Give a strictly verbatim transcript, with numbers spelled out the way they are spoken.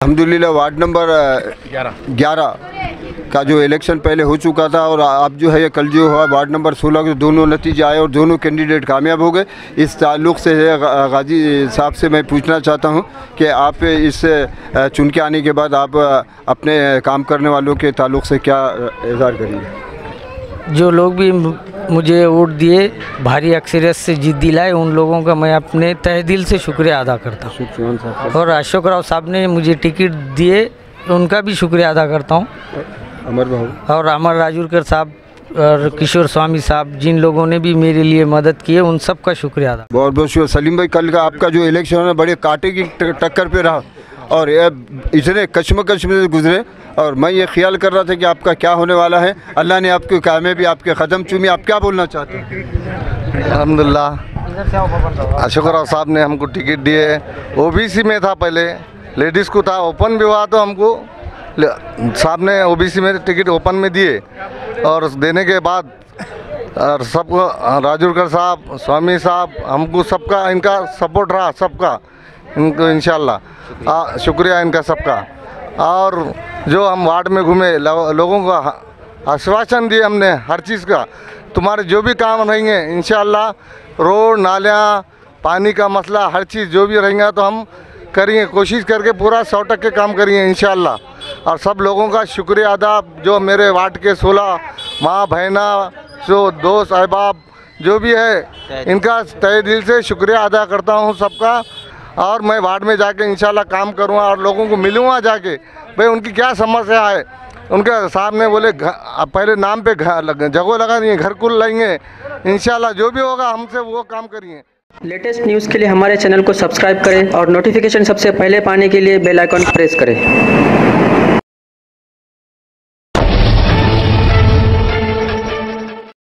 अल्हम्दुलिल्लाह ward number ग्यारह का जो इलेक्शन पहले हो चुका था और अब जो है ये कल जो हुआ वार्ड नंबर सोलह के दोनों नतीजे आए और दोनों कैंडिडेट कामयाब हो गए। इस ताल्लुक़ से गाजी साहब से मैं पूछना चाहता हूँ कि आप इस चुन के आने के बाद आप अपने काम करने वालों के ताल्लुक़ से क्या इज़हार करेंगे? जो लोग भी मुझे वोट दिए, भारी अक्सरियत से जीत दिलाए, उन लोगों का मैं अपने तहे दिल से शुक्रिया अदा करता हूँ। और अशोक राव साहब ने मुझे टिकट दिए, उनका भी शुक्रिया अदा करता हूँ। अमर बाबू और अमर राजूरकर साहब और किशोर स्वामी साहब, जिन लोगों ने भी मेरे लिए मदद की है, उन सब का शुक्रिया अदा। बहुत बहुत शुक्रिया सलीम भाई। कल का आपका जो इलेक्शन है बड़े कांटे की टक्कर पे रहा और इतने कश्मकश में गुजरे और मैं ये ख्याल कर रहा था कि आपका क्या होने वाला है। अल्लाह ने आपके कामयाबी आपके कदम चूमी। आप क्या बोलना चाहते हैं? अल्हम्दुलिल्लाह अशोक राव साहब ने हमको टिकट दिए। ओबीसी में था पहले, लेडीज़ को था, ओपन भी हुआ तो हमको साहब ने ओबीसी में टिकट ओपन में दिए और देने के बाद और सबको राजूरकर साहब, स्वामी साहब, हमको सबका इनका सपोर्ट रहा, सबका इनको इंशाल्लाह शुक्रिया इनका सबका। और जो हम वार्ड में घूमे, लो, लोगों को आश्वासन दिए हमने हर चीज़ का, तुम्हारे जो भी काम रहेंगे इंशाल्लाह, रोड नालियाँ, पानी का मसला, हर चीज़ जो भी रहेंगे तो हम करेंगे, कोशिश करके पूरा सौ टक्के काम करेंगे इंशाल्लाह। और सब लोगों का शुक्रिया अदा, जो मेरे वार्ड के सोलह माँ बहना, जो दोस्त अहबाब जो भी है, इनका तहे दिल से शुक्रिया अदा करता हूँ सबका। और मैं वार्ड में जाके इंशाल्लाह काम करूँगा और लोगों को मिलूँगा जाके, भाई उनकी क्या समस्या है। उनके साहब ने बोले पहले नाम पे जगह लगा देंगे, घर कुल लेंगे इंशाल्लाह, जो भी होगा हमसे वो काम करेंगे। लेटेस्ट न्यूज़ के लिए हमारे चैनल को सब्सक्राइब करें और नोटिफिकेशन सबसे पहले पाने के लिए बेल आइकन प्रेस करें।